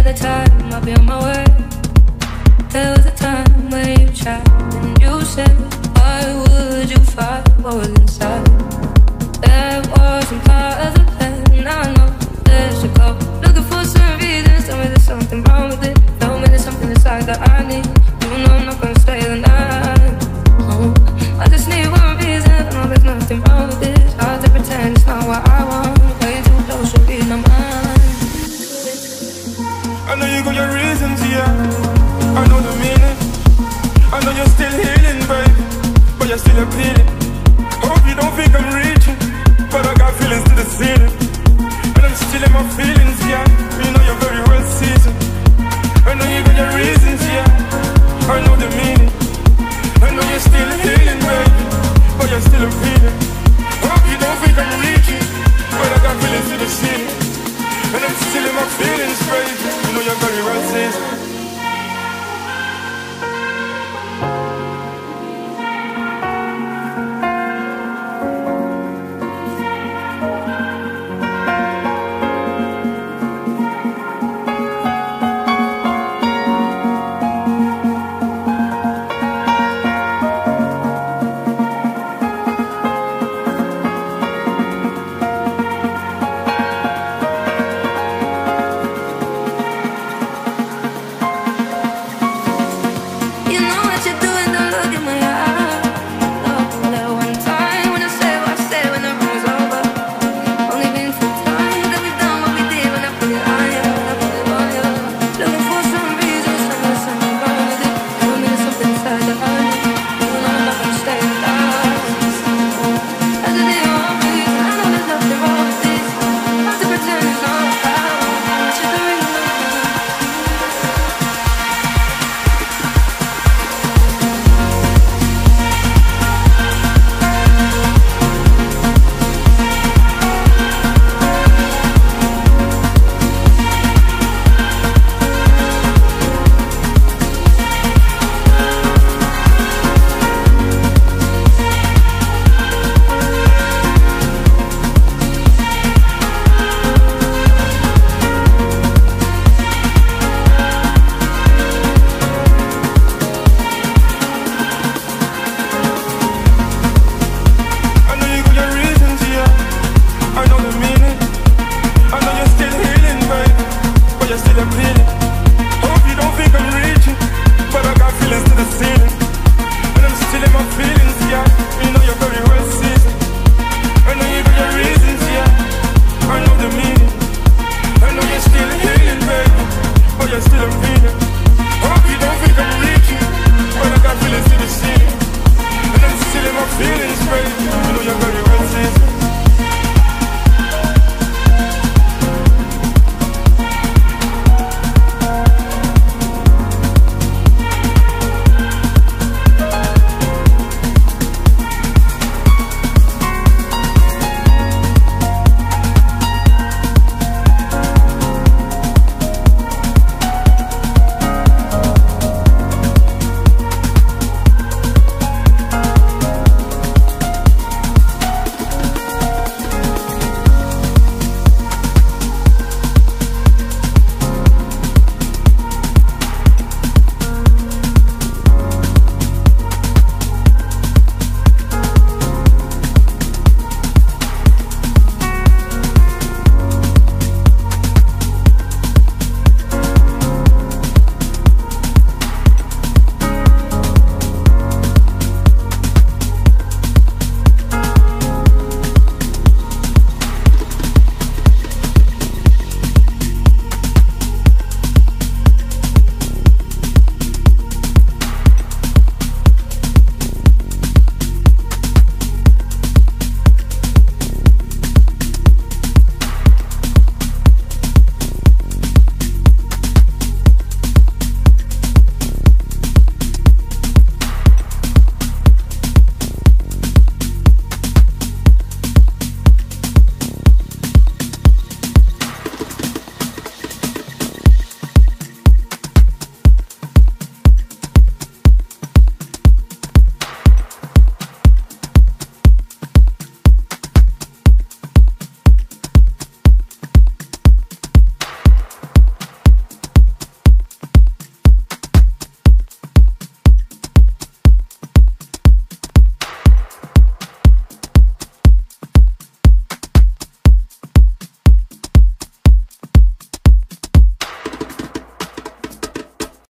time I'll be on my way. There was a time when you tried and you said, why would you fight what was inside? That wasn't part of the plan. I know there's a go. Looking for some reasons. Tell me there's something wrong with it. Tell me there's something inside that I need. You know I'm not gonna stay the night. Oh, I just need one reason. I know there's nothing wrong with this. Hard to pretend it's not what I want. Way too close to be my mind. I know you got your reasons, yeah. I know the meaning. I know you're still healing, baby, but you're still appealing. Hope you don't think I'm reaching, but I got feelings to the ceiling. And I'm still in my feelings, yeah. You know you're very well seasoned. I know you got your reasons, yeah. I know the meaning. I know you're still healing, baby, but you're still appealing. Hope you don't think I'm reaching, but I got feelings to the ceiling. And I'm still in my feelings, baby. You know you're very well seasoned. Feelings, baby, you know you're